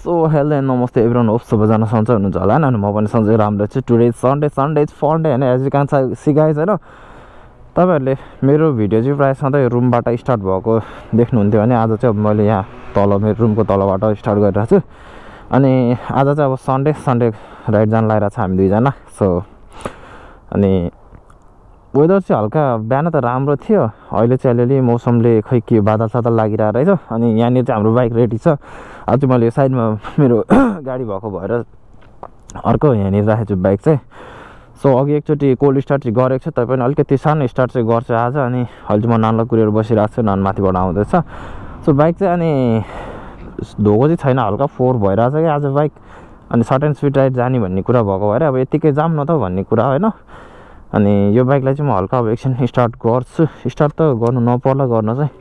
So hello and नमस्ते everyone, hope सबैजना सन्चै हुनुहुन्छ होला हैन। म पनि सन्चै राम्रो छु। Today Sunday is fun day हैन, as you can see guys हैन। तपाईहरुले मेरो भिडियो चाहिँ प्राय सधैँ रुमबाट स्टार्ट भएको देख्नुहुन्थ्यो भने आज चाहिँ अब मैले यहाँ तल मेरो रुमको तलबाट स्टार्ट गरिरहेको छु। अनि आज चाहिँ अब सन्डे राइड जान लागिरहेको छ हामी दुईजना। सो अनि वेदर चाहिँ हल्का बिहान त राम्रो थियो, अहिले चाहिँ अलिअलि मौसमले खै के बादल सादल लागिरहेको रहेछ। अनि यहाँनिर चाहिँ हाम्रो बाइक रेडी छ। अब चाहिँ मैले यो साइडमा मेरो गाडी भएको भएर अर्को यहाँनिर राखेको छु बाइक चाहिँ। सो अघि एकचोटि कोल्ड स्टार्ट चाहिँ गरेको छु, तैपनि अलिकति सानो स्टार्ट चाहिँ गर्छु आज। अनि अहिले चाहिँ म नानलाई कुरेर बसिरहेको छु, नान माथिबाट आउँदैछ। सो बाइक चाहिँ अनि धोको चाहिँ छैन, हल्का फोहोर भइरहेछ कि आज बाइक। अनि सर्ट एन्ड स्पिड राइड जाने भन्ने कुरा भएको भएर अब यतिकै जाम न त भन्ने कुरा होइन। अनि यो बाइकलाई चाहिँ म हल्का अब एकछिन स्टार्ट गर्छु। स्टार्ट त गर्नु नपर्ला गर्न चाहिँ।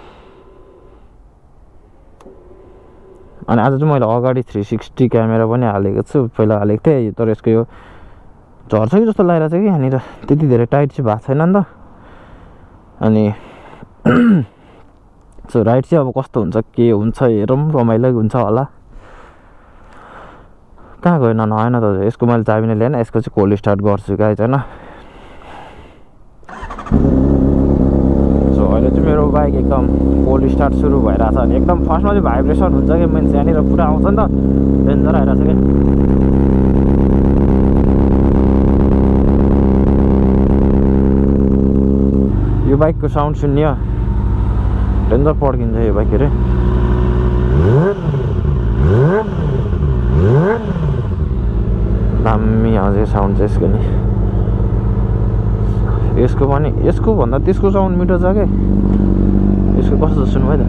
अनि आज चाहिँ मैले अगाडि 360 क्यामेरा पनि हालेको छु, पहिला हालेको थिएँ, तर यसको यो झर्छ कि जस्तो लागिरहेको छ कि यहाँनिर त्यति धेरै टाइट चाहिँ भएको छैन नि त। अनि सो राइड चाहिँ अब कस्तो हुन्छ के हुन्छ हेरौँ, रमाइलो हुन्छ होला। कहाँ गयो नआएन त, यसको मैले चाबी नै ल्याएन। यसको चाहिँ कोल्ड स्टार्ट गर्छु गाइज होइन। सो अहिले चाहिँ मेरो बाइक एकदम कोल्ड स्टार्ट सुरु भइरहेछ। अनि एकदम फर्स्टमा चाहिँ भाइब्रेसन हुन्छ कि मान्छे यहाँनिर पुरा आउँछ नि त, डेन्जर आइरहेछ क्या। यो बाइकको साउन्ड सुन्यो, डेन्जर पड्किन्छ यो बाइक। अरे दामी आउँछ साउन्ड चाहिँ यसको नि। यसको पनि यसको भन्दा त्यसको साउन्ड मिठो छ क्या। यसको कस्तो सुन्नु है त,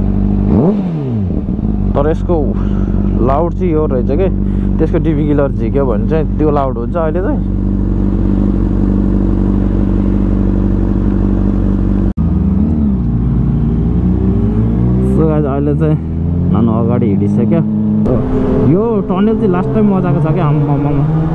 तर यसको लाउड चाहिँ यो रहेछ कि त्यसको डिबी किलर झिक्यो भने चाहिँ त्यो लाउड हुन्छ अहिले चाहिँ। सो गाइज अहिले चाहिँ नानु अगाडि हिँडिसक्यो। यो टनल चाहिँ लास्ट टाइम मजाको छ क्या आम्मामा।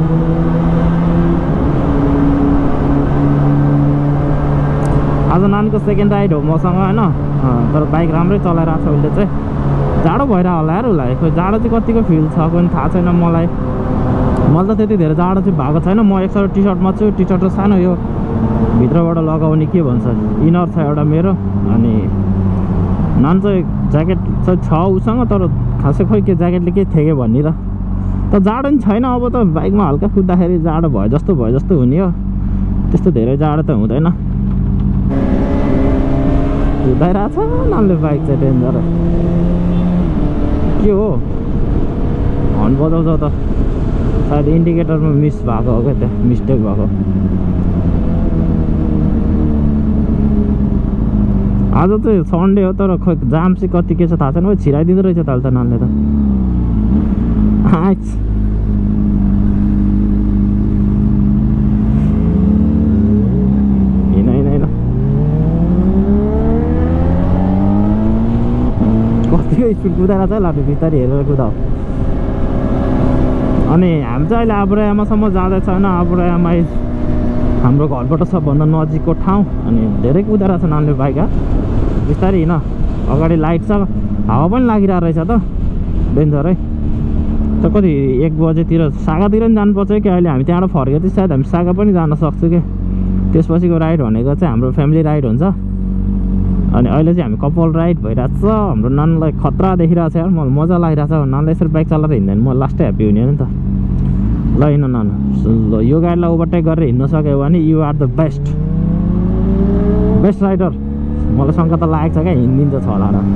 आज नानीको सेकेन्ड राइड हो मसँग होइन, तर बाइक राम्रै चलाइरहेको छ उसले चाहिँ। जाडो भइरहेको होला यार उसलाई, खोइ जाडो चाहिँ कतिको फिल छ पनि थाहा छैन मलाई। मलाई त त्यति धेरै जाडो चाहिँ भएको छैन। म एकसाइड टी सर्टमा छु, टी सर्ट र सानो यो भित्रबाट लगाउने के भन्छ इनर छ एउटा मेरो। अनि नान चाहिँ ज्याकेट चाहिँ छ उसँग, तर खासै खोइ के ज्याकेटले के थियो कि भन्ने र त जाडो नि छैन। अब त बाइकमा हल्का कुद्दाखेरि जाडो भयो जस्तो हुने हो, त्यस्तो धेरै जाडो त हुँदैन। कुदाइरहेछ नानले बाइक चाहिँ डेन्जर के हो, हर्न बजाउँछ त सायद इन्डिकेटरमा मिस भएको हो क्या, त्यहाँ मिस्टेक भएको। आज चाहिँ सन्डे हो, तर खोइ जाम चाहिँ कति के छ थाहा छैन। छिराइदिँदो रहेछ त अहिले त नानले त। हिँड कतिको स्पिड कुदाएर चाहिँ लाने बिस्तारै हेरेर कुदाऊ। अनि हामी चाहिँ अहिले आब्रायामासम्म जाँदैछ होइन। आब्रायामा हाम्रो घरबाट सबभन्दा नजिकको ठाउँ। अनि धेरै कुदाएर छ नानले बाइक। बिस्तारै हिँड, अगाडि लाइट छ, हावा पनि लागिरहेको रहेछ त डेन्जर है। त कति 1 बजेतिर सागातिर पनि जानुपर्छ कि अहिले हामी त्यहाँबाट फर्केर चाहिँ सायद हामी सागा पनि जान सक्छौँ कि। त्यसपछिको राइड भनेको चाहिँ हाम्रो फ्यामिली राइड हुन्छ। अनि अहिले चाहिँ हामी कपल राइड भइरहेको छ। हाम्रो नानलाई खतरा देखिरहेको छ यार, मलाई मजा लागिरहेको छ। नानलाई यसरी बाइक चलाएर हिँड्दैन म लास्टै ह्याप्पी हुने हो नि त। ल हिँड नान, ल यो गाडीलाई ओभरटेक गरेर हिँड्न सक्यो भने you are the best rider. मलाई शङ्का त लागेको छ क्या हिँडिदिन्छ छ होला र।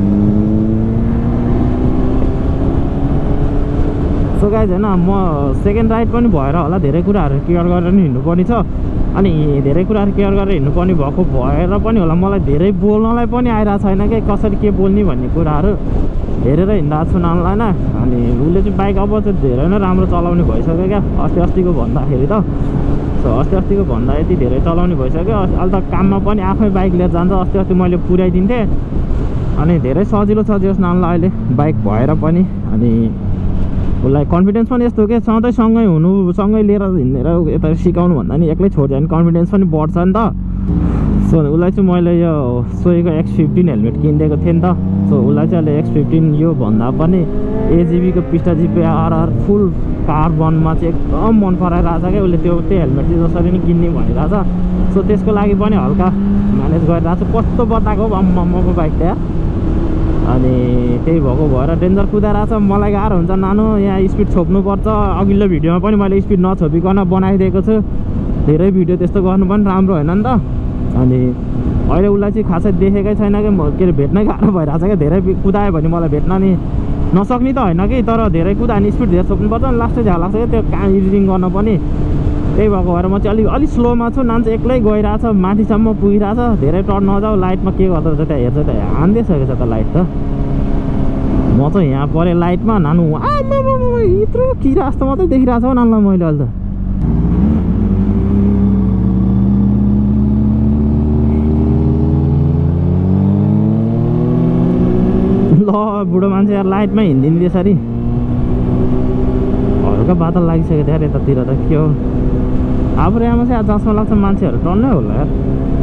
सो गाइज होइन, म सेकेन्ड राइड पनि भएर होला धेरै कुराहरू केयर गरेर नि हिँड्नुपर्ने छ। अनि धेरै कुराहरू केयर गरेर हिँड्नुपर्ने भएको भएर पनि होला मलाई धेरै बोल्नलाई पनि आइरहेको छैन कि कसरी के बोल्ने भन्ने कुराहरू हेरेर हिँडिरहेको छु नानलाई होइन। अनि उसले चाहिँ बाइक अब चाहिँ धेरै नै राम्रो चलाउने भइसक्यो क्या अस्तिको भन्दाखेरि त। सो अस्तिको भन्दा यति धेरै चलाउने भइसक्यो। अहिले त काममा पनि आफै बाइक लिएर जान्छ। अस्ति मैले पुर्याइदिन्थेँ। अनि धेरै सजिलो छ जस नानलाई अहिले बाइक भएर पनि। अनि उसलाई कन्फिडेन्स पनि यस्तो के सधैँ सँगै हुनु, सँगै लिएर हिँडेर यता सिकाउनु भन्दा नि एक्लै छोड्यो भने कन्फिडेन्स पनि बढ्छ नि त। सो उसलाई चाहिँ मैले यो सोहीको X15 हेलमेट किनिदिएको थिएँ नि त। सो उसलाई चाहिँ अहिले X15 यो भन्दा पनि एजिबीको पिस्टा GPRR फुल कार्बनमा चाहिँ एकदम मन पराइरहेछ क्या। उसले त्यो हेलमेट चाहिँ जसरी नै किन्ने भनिरहेछ। सो त्यसको लागि पनि हल्का म्यानेज गरिरहेको छु। कस्तो बताएको मम्मको बाइक त्यहाँ। अनि त्यही भएको भएर डेन्जर कुदाइरहेछ। मलाई गाह्रो हुन्छ नानु, यहाँ स्पिड छोप्नुपर्छ। अघिल्लो भिडियोमा पनि मैले स्पिड नछोपिकन बनाइदिएको छु। धेरै भिडियो त्यस्तो गर्नु पनि राम्रो होइन नि त। अनि अहिले उसलाई चाहिँ खासै देखेकै छैन कि के अरे भेट्नै गाह्रो भइरहेछ क्या। धेरै कुदायो भने मलाई भेट्न नि नसक्ने त होइन कि, तर धेरै कुदायो भने स्पिड धेरै छोप्नुपर्छ। अनि लास्टै झ्याल लाग्छ क्या त्यो कहाँ एडिटिङ गर्न पनि। त्यही भएको भएर म चाहिँ अलिक स्लोमा छु। नान चाहिँ एक्लै गइरहेछ, माथिसम्म पुगिरहेछ। धेरै टर्न नजाऊ, लाइटमा के गर्दो रहेछ त्यहाँ हेर्छ त हान्दिसकेको छ त लाइट त। म चाहिँ यहाँ परेँ लाइटमा, नानु यत्रो किरा जस्तो मात्रै देखिरहेको छ हौ नानुलाई मैले अहिले त। ल बुढो मान्छे यार लाइटमा हिँडिदिने त्यसरी। हल्का बादल लागिसक्यो त्यहाँ यतातिर त के हो। अब आमा चाहिँ जसमा लाग्छ मान्छेहरू टन्नै होला यार।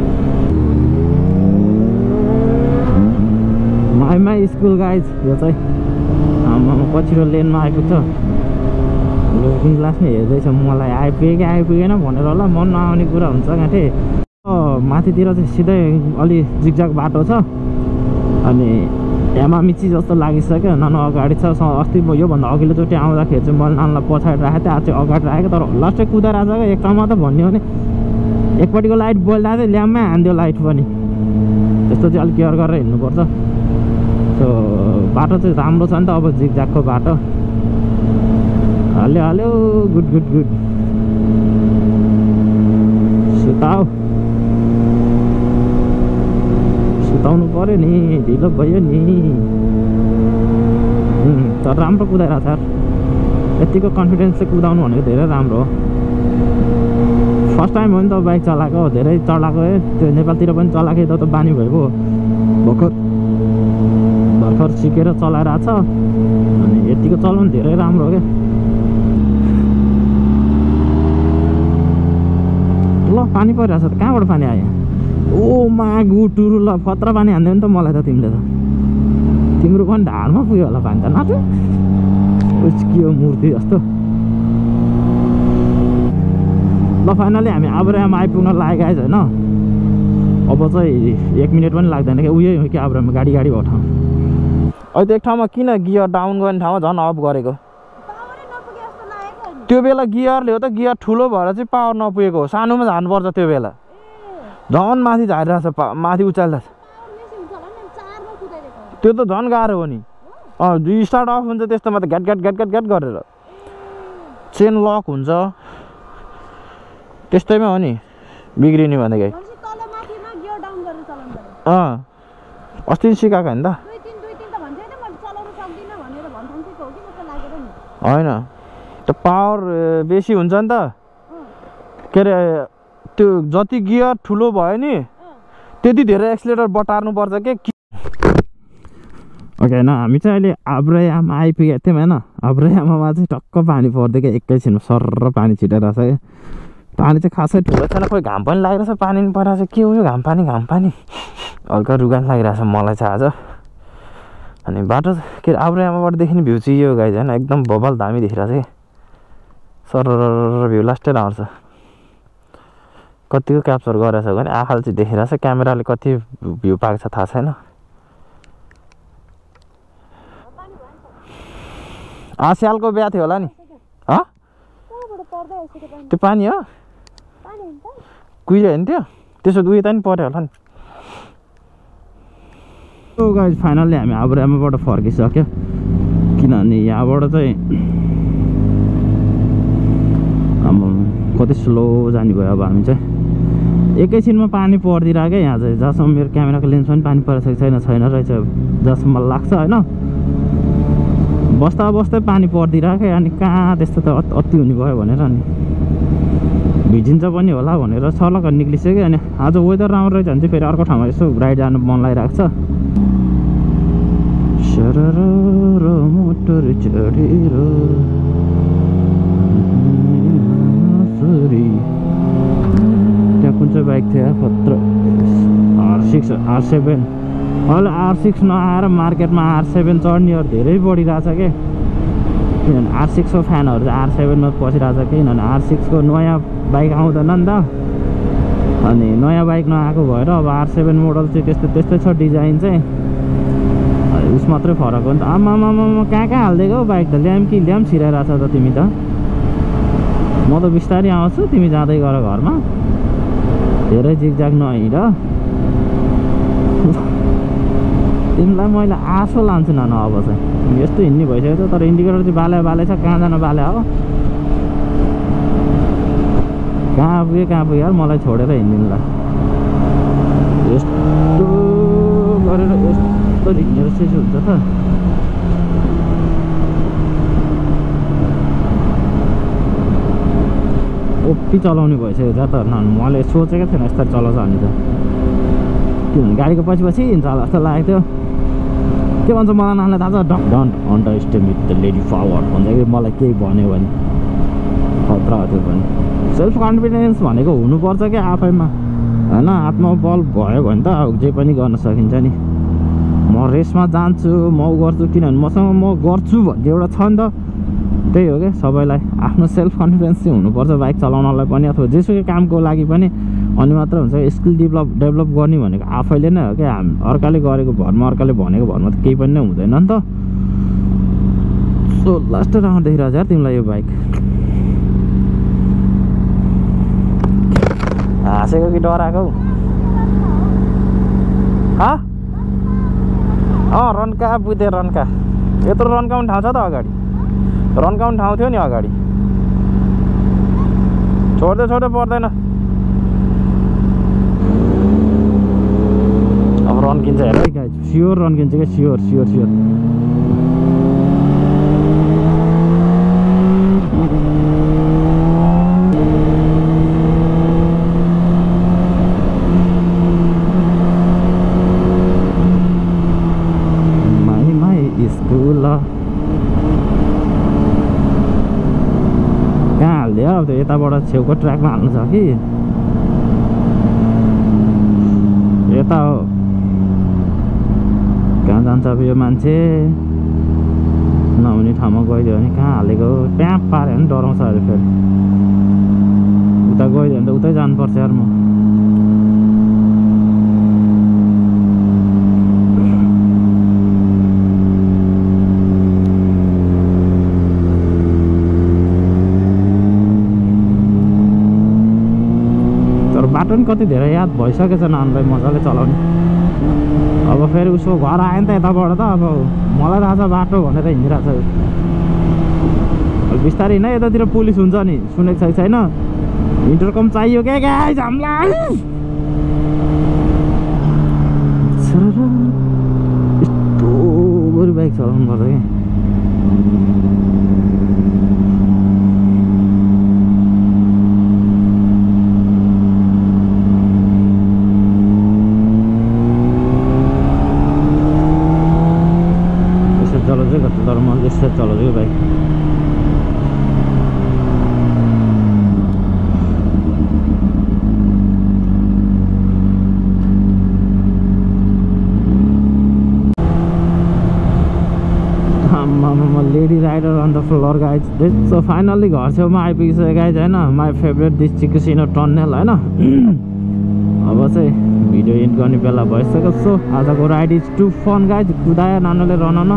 माई स्कुल गाइज यो चाहिँ आमा पछिल्लो लेनमा आइपुग्छ। लुकिङ ग्लासमा हेर्दैछ मलाई आइपुग्यो कि आइपुगेन भनेर होला। मन नआउने कुरा हुन्छ गाँठे। माथितिर चाहिँ सिधै अलि जिगजाग बाटो छ। अनि हेमामिची जस्तो लागिसक्यो। नानु अगाडि छ। अस्ति म योभन्दा अघिल्लोचोटि आउँदाखेरि चाहिँ मैले नानुलाई पछाडि राखेको थिएँ। आज चाहिँ अगाडि राखेको। तर लास्टै कुदाइरहेको छ क्या। एक ठाउँमा त भन्यो भने एकपट्टिको लाइट बलिरहेको थियो, ल्याम्पमै हान्दियो लाइट पनि। त्यस्तो चाहिँ अलिक केयर गरेर हिँड्नुपर्छ। सो बाटो चाहिँ राम्रो छ नि त। अब जिगजागको बाटो हाल्यो हाल्यो। Good good good. सुताउनु पऱ्यो नि, ढिलो भयो नि। तर राम्रो कुदाइरहेको छ यार। यतिको कन्फिडेन्स चाहिँ कुदाउनु भनेको धेरै राम्रो हो। फर्स्ट टाइम हो नि त बाइक चलाएको। धेरै चलाएको त्यो नेपालतिर पनि चलाएको त बानी भएको भर्खर सिकेर चलाइरहेको छ। अनि यतिको चलाउनु धेरै राम्रो हो क्या। ल पानी परिरहेछ त। कहाँबाट पानी आयो? ओ मागु टुरु ल खतरा पानी हान्दै नि त मलाई त। तिमीले त तिम्रो पनि ढाडमा पुग्यो होला पानी त। नाटो के हो मूर्ति जस्तो। ल फाइनली हामी आब्राम आइपुग्न लागेको आइज होइन। अब चाहिँ 1 मिनट पनि लाग्दैन क्या। उयो हो कि आब्राममा गाडी भएको ठाउँ। अहिले एक ठाउँमा किन गियर डाउन गर्ने ठाउँमा झन् अफ गरेको? त्यो बेला गियरले हो त। गियर ठुलो भएर चाहिँ पावर नपुगेको हो। सानोमा झार्नुपर्छ त्यो बेला। झन् माथि झारिरहेछ, माथि उचालिरहेछ। त्यो त झन् गाह्रो हो नि। स्टार्ट अफ हुन्छ त्यस्तोमा त घ्याट घ्याट घ्याट घ्याट घ्याट गरेर। चेन लक हुन्छ त्यस्तैमा हो नि बिग्रिने भनेकै। अस्ति सिकाएको होइन त। होइन त्यो पावर बेसी हुन्छ नि त। के अरे त्यो जति गियर ठुलो भयो नि त्यति धेरै एक्सिलेटर बटार्नुपर्छ के। ओके होइन हामी चाहिँ अहिले आब्रायाम आइपुगेको थियौँ होइन। आब्रायाममा चाहिँ टक्क पानी पर्दै क्या। एकैछिनमा सर्र पानी छिटेर छ क्या। पानी चाहिँ खासै ठुलो छैन। खोइ घाम पनि लागिरहेछ, पानी पनि परिरहेछ। के हो यो घाम पानी हल्का रुगा लागिरहेछ मलाई चाहिँ आज। अनि बाटो के अरे आब्रायामबाट देखिने भ्यू चाहिँ यो गाइज होइन। एकदम बबाल दामी देखिरहेछ कि। सरर भ्यू लास्टै आउँछ। कतिको क्याप्चर गरेछ भने आँखाले चाहिँ देखिरहेछ। क्यामेराले कति भ्यू पाएको छ थाहा छैन। स्यालको बिहा थियो होला नि। त्यो पानी हो कुहिरो होइन त्यो। त्यसो उयो त नि पऱ्यो होला नि। गाइज फाइनल्ली हामी आब्रायामबाट फर्किसक्यो। किनभने यहाँबाट चाहिँ कति स्लो जाने भयो। अब हामी चाहिँ एकैछिनमा पानी परिदिरहेको क्या। यहाँ चाहिँ जहाँसम्म मेरो क्यामेराको लेन्स पनि पानी परिसकेको छैन रहेछ जहाँसम्म लाग्छ होइन। बस्दा बस्दै पानी परिदिरहेको क्या। अनि कहाँ त्यस्तो त अति हुने भयो भनेर अनि भिजिन्छ पनि होला भनेर सलक्क निक्लिसक्यो। अनि आज वेदर राम्रो रहेछ भने चाहिँ फेरि अर्को ठाउँमा यसो राइड जानु मन लागिरहेको छ। मोटर चढेर त्यहाँ कुन चाहिँ बाइक थियो खत्र। R6 R7 अहिले R6 नआएर मार्केटमा R7 चढ्नेहरू धेरै बढिरहेछ के किनभने R6 को फ्यानहरू चाहिँ R7 मा पसिरहेछ किनभने R6 को नयाँ बाइक आउँदैन नि त अनि नयाँ बाइक नआएको भएर अब R7 मोडल चाहिँ त्यस्तै छ डिजाइन चाहिँ उस मात्रै फरक हो नि त आमामा कहाँ हालिदिएको हौ बाइक त ल्याम छिराइरहेछ त तिमी त म त बिस्तारै आउँछु तिमी जाँदै गर घरमा धेरै जिगजाग नहिँड तिमीलाई मैले आसो लान्छु न अब चाहिँ तिमी यस्तो हिँड्ने भइसकेको छ तर इन्डिकेटर चाहिँ बाले छ कहाँ जान बाले हो कहाँ पुग्यो यार मलाई छोडेर हिँड्दिनु ल यस्तो गरेर यस्तो हिँडेर चाहिँ हुन्छ त ओपी चलाउने भइसक्यो त मैले सोचेको थिएन यस्तो चलाउँछ भने त किनभने गाडीको पछि हिँड्छ होला जस्तो लागेको थियो के भन्छ मलाई नानीलाई थाहा छ don't underestimate the lady power भन्छ कि मलाई केही भन्यो भने खतरा हो त्यो पनि सेल्फ कन्फिडेन्स भनेको हुनुपर्छ क्या आफैमा होइन आत्मबल भयो भने त अब जे पनि गर्न सकिन्छ नि म रेसमा जान्छु म गर्छु किनभने मसँग म गर्छु भन्ने एउटा छ नि त त्यही हो क्या सबैलाई आफ्नो सेल्फ कन्फिडेन्स चाहिँ हुनुपर्छ बाइक चलाउनलाई पनि अथवा जेसुकै कामको लागि पनि अनि मात्र हुन्छ स्किल डेभलप गर्ने भनेको आफैले नै हो क्या अर्काले गरेको भरमा अर्काले भनेको भरमा त केही पनि नै हुँदैन नि त सो लास्ट राउन्ड देखिरहेको छ यार तिमीलाई यो बाइक हाँसेको कि डराएको रन्का बुझेँ रन्का यत्रो रन्काउने ठाउँ छ त अगाडि रन्काउने ठाउँ थियो नि अगाडि छोड्दै पर्दैन अब रन्किन्छ हेर है गाइज स्योर रन्किन्छ क्या स्योर स्कुल कहाँ हालिदियो अब त्यो यताबाट छेउको ट्र्याकमा हाल्नु छ कि यता हो कहाँ जान्छ अब यो मान्छे नहुने ठाउँमा गइदियो भने कहाँ हालेको ट्याप पाऱ्यो भने डराउँछ अरे फेरि उता गइदियो भने त उतै जानुपर्छ यार म बाटो पनि कति धेरै याद भइसकेछ नानीलाई मजाले चलाउने अब फेरि उसको घर आयो नि त यताबाट त अब मलाई थाहा छ बाटो भनेर हिँडिरहेको छ अब बिस्तारै हिँड यतातिर पुलिस हुन्छ नि सुनेको छैन इन्टरकम चाहियो क्या गाइस हामीलाई यस्तो गरी बाइक चलाउनु पर्छ क्या तर म यसरी चलाउँछु bike lady rider on the floor guys so finally घर छेउमा आइपुगिसक्यो गाइज होइन माई फेभरेट दिस चिकुसिनो टन्नेल होइन अब चाहिँ भिडियो एन्ड गर्ने बेला भइसक्यो सो आजको ride is too fun guys कुदायो नानीले रनाउन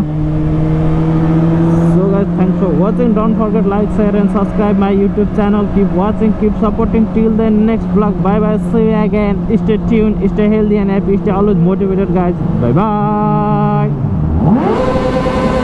So guys, thanks for watching. Don't forget like, share and subscribe my YouTube channel. Keep watching, keep supporting till the next vlog. Bye bye, see you again. Stay tuned, stay healthy and happy, stay always motivated guys. Bye bye.